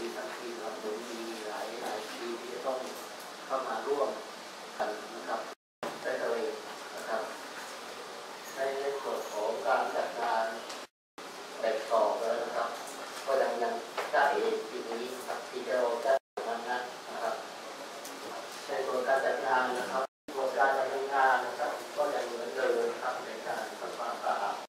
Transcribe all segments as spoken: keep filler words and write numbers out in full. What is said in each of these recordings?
มีทั้งทีมครับผมมีหลายหลายทีมที่จะต้องเข้ามาร่วมกันนะครับได้เลยนะครับในในส่วนของการจัดงานแบบสอบแล้วนะครับก็ยังยังได้ปีนี้ครับที่เราได้ทำงานนะครับในส่วนการจัดงานนะครับส่วนการดำเนินงานนะครับก็ยังเหมือนเดิมครับในการทำความสะอาด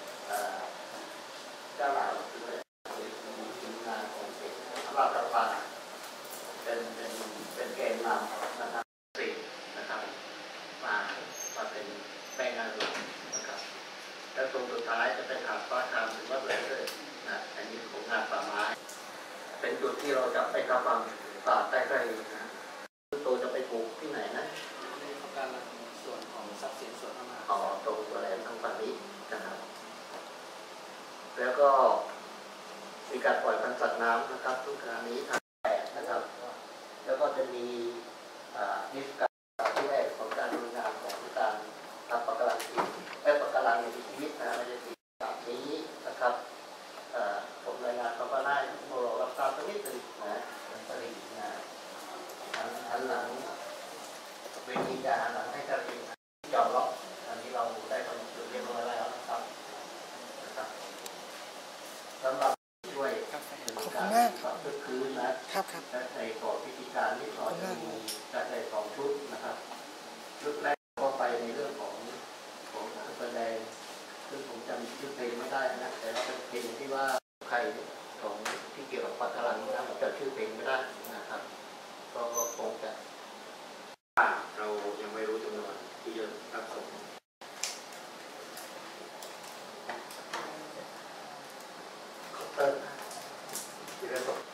เจ้าหน้าที่ทีมงานของเด็กรัฐบาลเป็นเป็นเป็นแกนนำนะครับสิ่งนะครับมามาเป็นแม่งานหลักนะครับและตรงสุดท้ายจะเป็นหาดฟ้าคามหรือว่าเลยเลยนะอันนี้ของงานป่าไม้เป็นจุดที่เราจะไปทำความป่าใต้ทะเลนะตัวจะไปปลูกที่ไหนนะในการส่วนของทรัพย์สินส่วนพระมหากษัตริย์อ๋อตรงตัวแหลมทางฝั่งนี้นะครับแล้วก็มีการปล่อยพันธุ์สัตว์น้ำนะครับทุกการนี้ทางแปดนะครับแล้วก็จะมีนิสการที่แรกของการดำเนินงานของการทำปะการังชีวิตแอบปะการังในชีวิตนะไม่ใช่สิ่งแบบนี้นะครับผมรายงานความว่าได้โมโรรับทราบสักนิดหนึ่งนะผลิตนะอันหลังเวทีจะหันหลังให้กระดิ่งยอมรับอันนี้เราได้กำหนดจุดเรียบร้อยแล้วนะครับนะครับสำหรับช่วยในการปรับพื้นคืนนะครับและในก่อพิธีการนี้เราจะมีจัดในสองชุดนะครับชุดแรกก็ไปในเรื่องของของการแสดงซึ่งผมจำชื่อเพลงไม่ได้นะแต่ว่าเป็นเพลงที่ว่าใครของที่เกี่ยวกับปัตตานีนะผมจำชื่อเพลงไม่ได้นะครับก็คงจะเรายังไม่รู้จำนวนที่จะรับส่งคอปเตอร์ที่จะส่ง